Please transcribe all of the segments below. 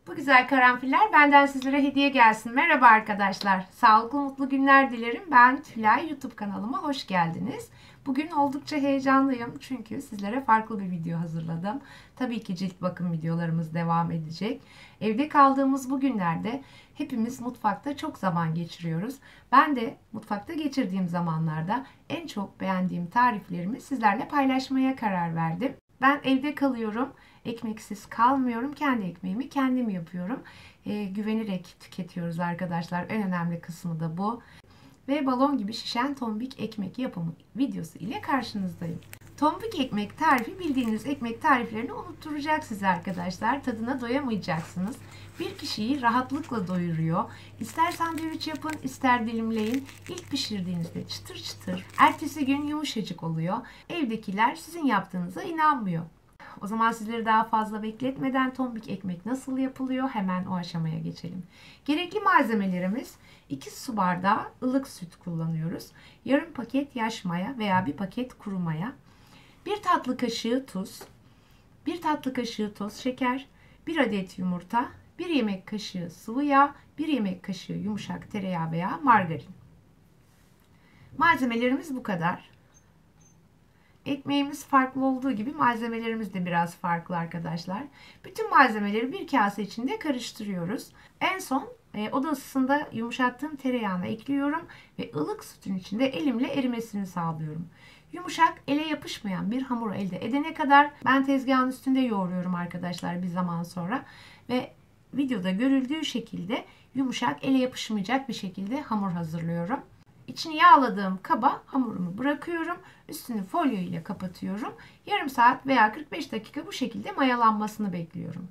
Bu güzel karanfiller benden sizlere hediye gelsin. Merhaba arkadaşlar. Sağlıklı mutlu günler dilerim. Ben Tülay, YouTube kanalıma hoş geldiniz. Bugün oldukça heyecanlıyım çünkü sizlere farklı bir video hazırladım. Tabii ki cilt bakım videolarımız devam edecek. Evde kaldığımız bu günlerde hepimiz mutfakta çok zaman geçiriyoruz. Ben de mutfakta geçirdiğim zamanlarda en çok beğendiğim tariflerimi sizlerle paylaşmaya karar verdim. Ben evde kalıyorum. Ekmeksiz kalmıyorum. Kendi ekmeğimi kendim yapıyorum. Güvenerek tüketiyoruz arkadaşlar. En önemli kısmı da bu. Ve balon gibi şişen tombik ekmek yapımı videosu ile karşınızdayım. Tombik ekmek tarifi bildiğiniz ekmek tariflerini unutturacak size arkadaşlar. Tadına doyamayacaksınız. Bir kişiyi rahatlıkla doyuruyor. İster sandviç yapın, ister dilimleyin. İlk pişirdiğinizde çıtır çıtır, ertesi gün yumuşacık oluyor. Evdekiler sizin yaptığınıza inanmıyor. O zaman sizleri daha fazla bekletmeden tombik ekmek nasıl yapılıyor hemen o aşamaya geçelim. Gerekli malzemelerimiz 2 su bardağı ılık süt kullanıyoruz. Yarım paket yaş maya veya bir paket kuru maya. 1 tatlı kaşığı tuz, 1 tatlı kaşığı toz şeker, 1 adet yumurta, 1 yemek kaşığı sıvı yağ, 1 yemek kaşığı yumuşak tereyağı veya margarin. Malzemelerimiz bu kadar. Ekmeğimiz farklı olduğu gibi malzemelerimiz de biraz farklı arkadaşlar. Bütün malzemeleri bir kase içinde karıştırıyoruz. En son oda ısısında yumuşattığım tereyağını ekliyorum ve ılık sütün içinde elimle erimesini sağlıyorum. Yumuşak, ele yapışmayan bir hamur elde edene kadar ben tezgahın üstünde yoğuruyorum arkadaşlar bir zaman sonra. Ve videoda görüldüğü şekilde yumuşak, ele yapışmayacak bir şekilde hamur hazırlıyorum. İçini yağladığım kaba hamurumu bırakıyorum. Üstünü folyo ile kapatıyorum. Yarım saat veya 45 dakika bu şekilde mayalanmasını bekliyorum.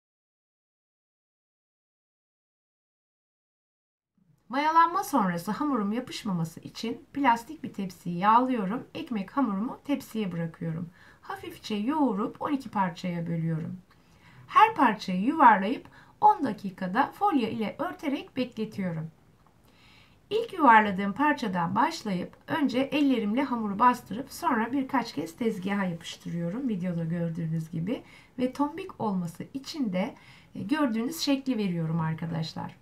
Mayalanma sonrası hamurum yapışmaması için plastik bir tepsiyi yağlıyorum. Ekmek hamurumu tepsiye bırakıyorum. Hafifçe yoğurup 12 parçaya bölüyorum. Her parçayı yuvarlayıp 10 dakikada folyo ile örterek bekletiyorum. İlk yuvarladığım parçadan başlayıp önce ellerimle hamuru bastırıp sonra birkaç kez tezgaha yapıştırıyorum. Videoda gördüğünüz gibi. Ve tombik olması için de gördüğünüz şekli veriyorum arkadaşlar.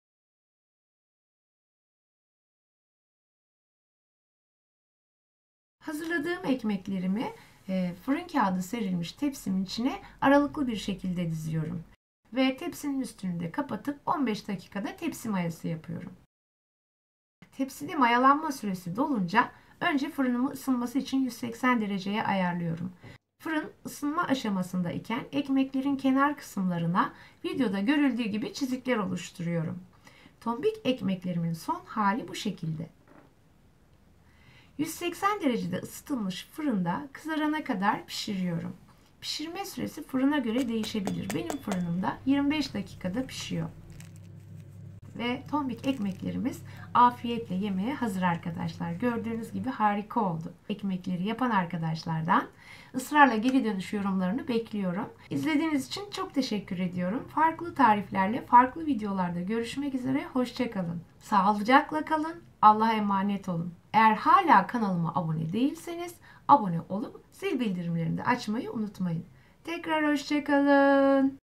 Hazırladığım ekmeklerimi fırın kağıdı serilmiş tepsimin içine aralıklı bir şekilde diziyorum. Ve tepsinin üstünü de kapatıp 15 dakikada tepsi mayası yapıyorum. Tepside mayalanma süresi dolunca önce fırınımı ısınması için 180 dereceye ayarlıyorum. Fırın ısınma aşamasında iken ekmeklerin kenar kısımlarına videoda görüldüğü gibi çizikler oluşturuyorum. Tombik ekmeklerimin son hali bu şekilde. 180 derecede ısıtılmış fırında kızarana kadar pişiriyorum. Pişirme süresi fırına göre değişebilir. Benim fırınımda 25 dakikada pişiyor. Ve tombik ekmeklerimiz afiyetle yemeye hazır arkadaşlar. Gördüğünüz gibi harika oldu. Ekmekleri yapan arkadaşlardan ısrarla geri dönüş yorumlarını bekliyorum. İzlediğiniz için çok teşekkür ediyorum. Farklı tariflerle farklı videolarda görüşmek üzere. Hoşça kalın. Sağlıcakla kalın. Allah'a emanet olun. Eğer hala kanalıma abone değilseniz abone olup zil bildirimlerini de açmayı unutmayın. Tekrar hoşça kalın.